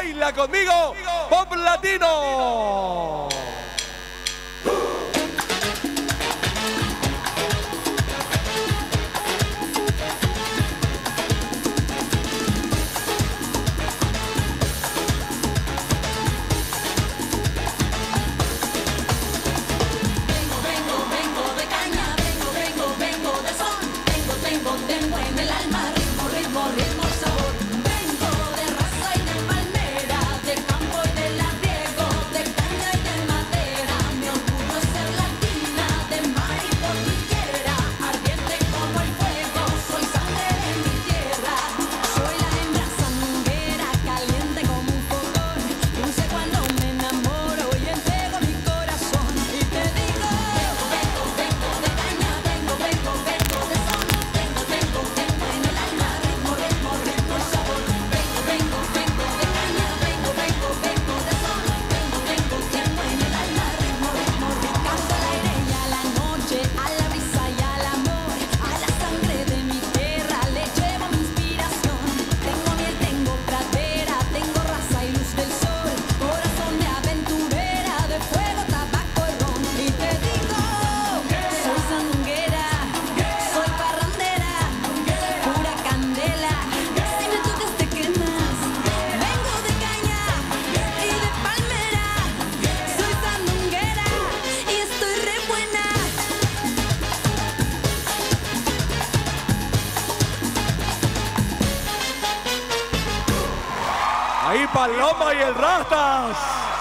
Baila conmigo, Pop Latino. Tengo en el alma ritmo, ritmo, ritmo, sabor. Vengo de raza y de palmera, de campo y de labriego, de caña y de madera. Mi orgullo es ser latina, de mar y cordillera, ardiente como el fuego, soy sangre de mi tierra. Soy la hembra sandunguera, caliente como un fogón, dulce cuando me enamoro y entrego mi corazón. Y te digo, vengo de caña, vengo de son. Tengo en el alma ritmo, ritmo, ritmo y sabor. Vengo de caña, vengo de son. Tengo en el alma ritmo, ritmo, ritmo. Canto al aire y a la noche, a la brisa y al amor, a la sangre de mi tierra le llevo mi inspiración. Tengo miel, tengo pradera, tengo raza y luz del sol, corazón de aventurera, de fuego, tabaco y ron. Y te digo, soy sandunguera, soy parrandera, pura candela, si me tocas te quemas. Vengo de caña y de palmera, soy sandunguera y estoy re buena. Ahí Paloma y el Rastas.